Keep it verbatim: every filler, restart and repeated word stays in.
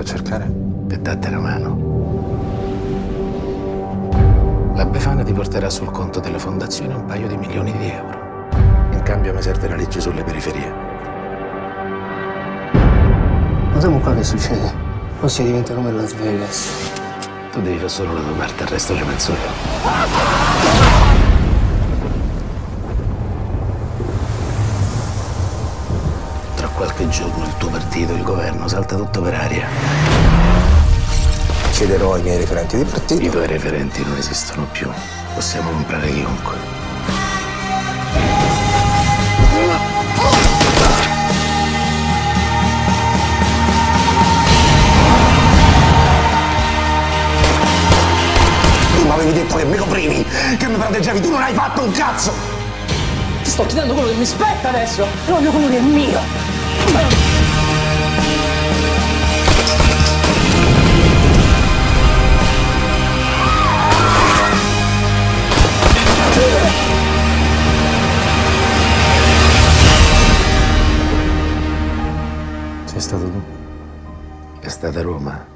cercare? Per darti una mano. La Befana ti porterà sul conto delle fondazioni un paio di milioni di euro. In cambio mi serve la legge sulle periferie. Guardiamo qua che succede. Ossia diventa come Las Vegas. Tu devi fare solo la tua parte, il resto ci penso io. Tra qualche giorno il tuo partito, il governo, salta tutto per aria. Chiederò ai miei referenti di partito. I tuoi referenti non esistono più. Possiamo comprare chiunque. Tu mi avevi detto che mi coprivi, che mi proteggevi, tu non hai fatto un cazzo! Ti sto chiedendo quello che mi spetta adesso! Io voglio quello che è mio! Sei stato tu? È stata Roma.